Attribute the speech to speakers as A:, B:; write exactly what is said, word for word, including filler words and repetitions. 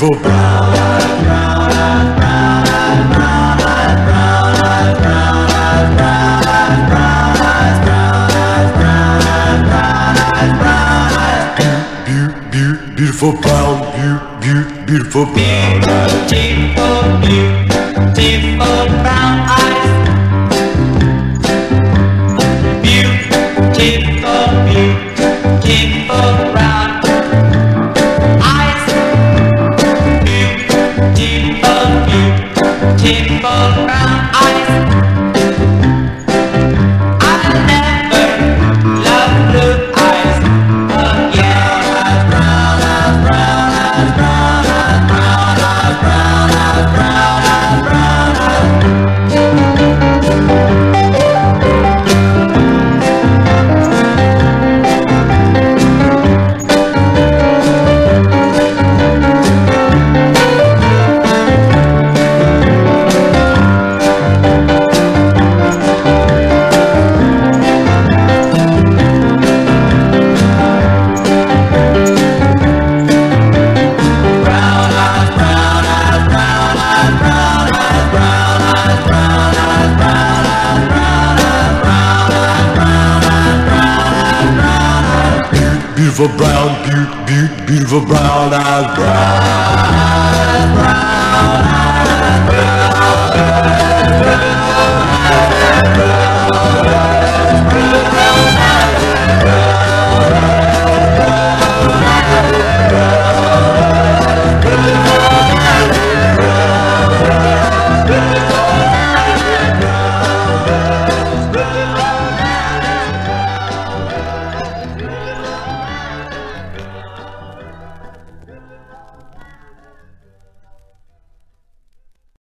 A: beautiful brown eyes, brown eyes, brown eyes, brown eyes, brown eyes, brown eyes, brown eyes, brown eyes, brown eyes, brown eyes, brown eyes, brown eyes, beautiful, beautiful, beautiful brown, beautiful, beautiful brown eyes, beautiful, beautiful brown eyes, beautiful, beautiful brown eyes, beautiful, beautiful brown eyes. I'll never love blue eyes again. Brown eyes, brown eyes, brown eyes, brown eyes, brown eyes, brown eyes, brown eyes, beautiful brown, beautiful, beautiful brown eyes, brown eyes, brown eyes, brown eyes, brown eyes, brown eyes, brown eyes.